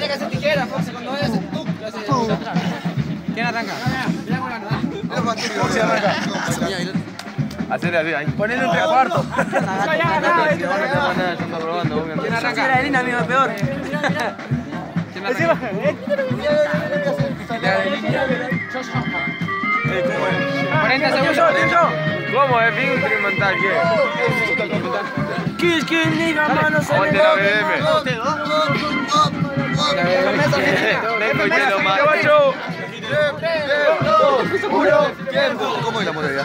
que hacer tijera, Fox, cuando vayas a hacer tú, lo haces atrás. ¿Quién arranca? Fox arranca. Hacer así, ponele un tres cuartos. ¿Quién arranca? Era Elina, amigo, peor. ¿Quién arranca? 40 segundos. ¿Cómo es? Fin instrumental, ¿qué? ¿Qué nigga, mano? Se Ponte la BM. Vengo y te lo mato. 3, 2, 1, tiempo. ¿Cómo es la modalidad?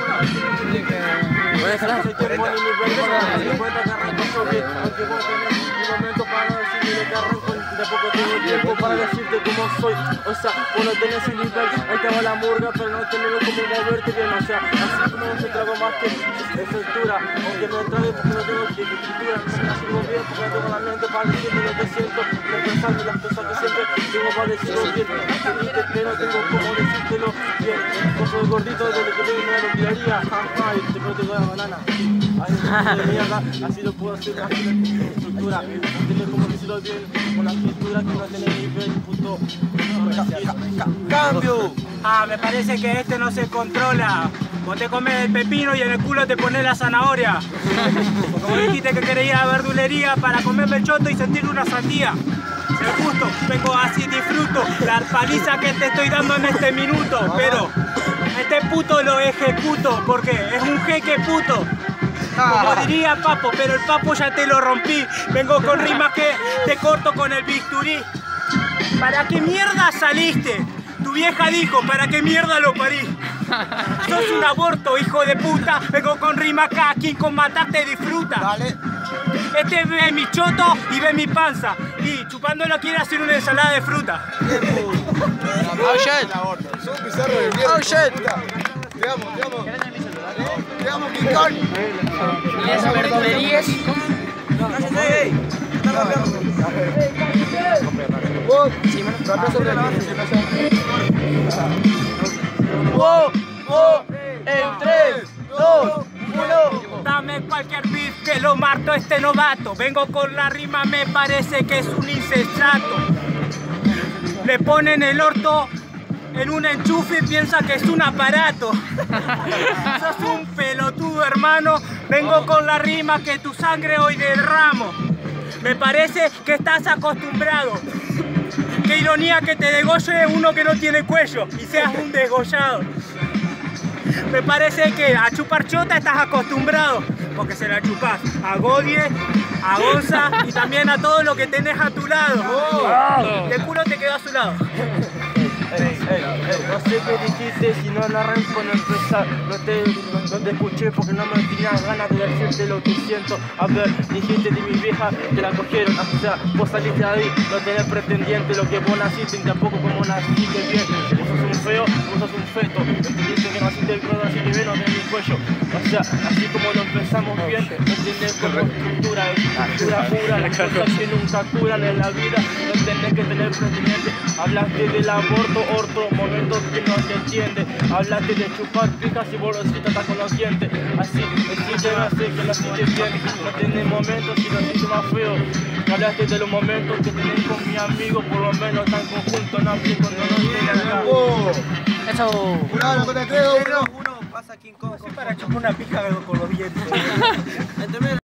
Tampoco tengo tiempo para decirte cómo soy. O sea, vos no tenés el nivel, ahí te va la murga, pero no tenés cómo moverte bien. O sea, así como no se trago más que estructura. Aunque me trague porque no tengo escritura, no sirvo bien porque no tengo la mente para decirme lo que siento. No pensarme las cosas que siempre tengo para decirlo bien. Que no tengo cómo decírtelo bien. Coso de gordito desde que tengo una lotería. Ay, te creo que te doy la banana. Ay, de mierda, así lo puedo hacer más que estructura. No tenés cómo decirlo bien con la escritura que no tenés nivel, puto. ¡Cambio! Ah, me parece que este no se controla. Vos te comes el pepino y en el culo te pones la zanahoria. Como dijiste que querías ir a la verdulería para comerme el choto y sentir una sandía. El gusto, vengo así, disfruto la paliza que te estoy dando en este minuto. Pero este puto lo ejecuto porque es un jeque puto. Como diría Papo, pero el Papo ya te lo rompí. Vengo con rimas que te corto con el bisturí. ¿Para qué mierda saliste? Tu vieja dijo, ¿para qué mierda lo parí? Sos un aborto, hijo de puta. Vengo con rimas acá, quien con matarte disfruta. Dale. Este ve mi choto y ve mi panza. Y chupándolo quiere hacer una ensalada de fruta. Oh shit. Sos bizarro de mierda. Oh shit. Te amo, te amo. Te amo, King Kong. ¿Y esas verdulerías? En 3, 2, 1. Dame cualquier beat que lo marto este novato. Vengo con la rima, me parece que es un incestrato. Le ponen el orto en un enchufe y piensa que es un aparato. Sos un pelotudo, hermano. Vengo con la rima que tu sangre hoy derramo. Me parece que estás acostumbrado. Qué ironía que te degolle uno que no tiene cuello y seas un desgollado. Me parece que a chupar chota estás acostumbrado, porque se la chupás a Godie, a Gonza y también a todo lo que tenés a tu lado. De culo te quedó a su lado. No sé qué dijiste, si no la arranco no empezar. No te escuché porque no me tenía ganas de decirte lo que siento. A ver, dijiste de mi vieja que la cogieron. O sea, vos saliste de ahí, no tenés pretendiente. Lo que vos naciste y tampoco como naciste bien. Vos sos un feo, vos sos un feto. Entendiste que naciste el codo así de veno de mi cuello. O sea, así como lo empezamos bien, no tenés como estructura pura. Las cosas que nunca curan en la vida, no tenés que tener pretendiente. Hablaste del aborto, orto, momentos que no te entiende. Hablaste de chupar pijas y bolositas hasta con los dientes. Así, te hace que lo sientes bien. No tenés momentos y lo sientes más feo. Hablaste de los momentos que tenés con mi amigo, por lo menos tan conjunto, no aplico, no tenés acá. Eso. Uno, pasa King Kong. Para chupar una pija con los dientes.